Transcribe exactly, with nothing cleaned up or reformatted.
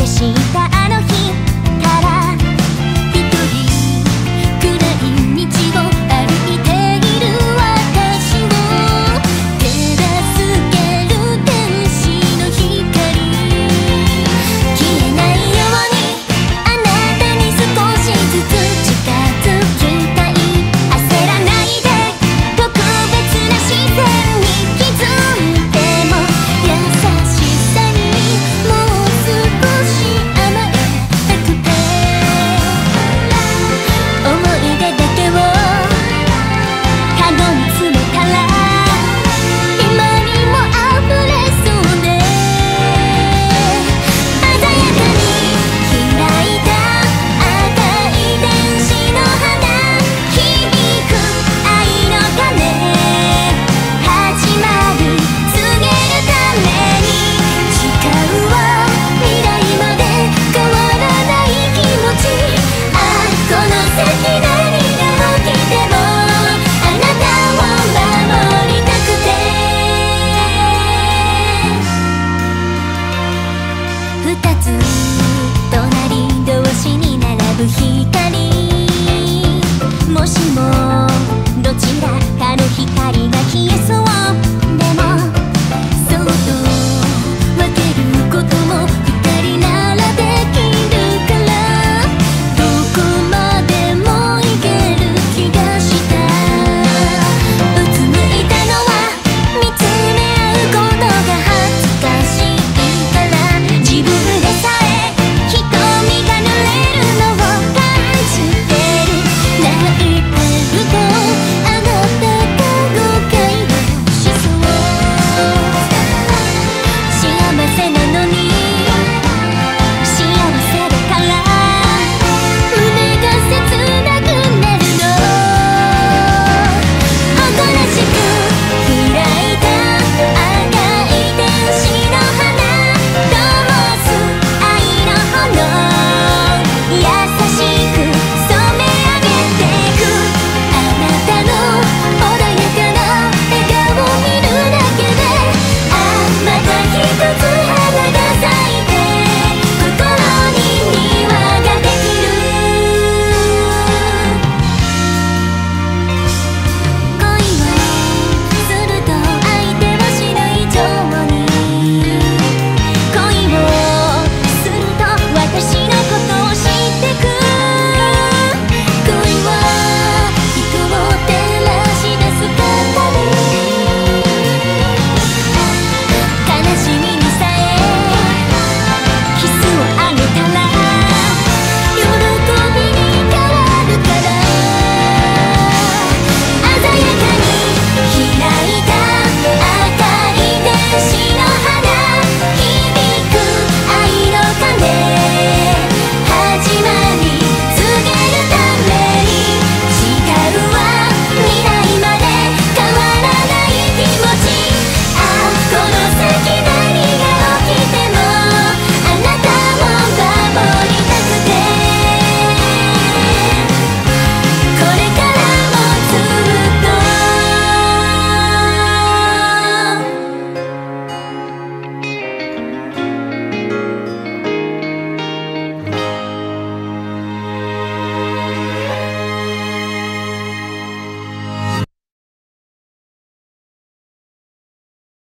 したあの日から一人暗い道を歩いている私を照らすける天使の光消えないようにあなたに少しずつ近づきたい焦らないで特別な視線に気づいても優しさにもう少し甘えたくて思い出だけをカゴに詰めたら今にも溢れそうで鮮やかに開いた赤い天使の花響く愛の鐘始まり告げるために誓うわ未来まで変わらない気持ちあこの先何が起きてもあなたを守りたくて二つ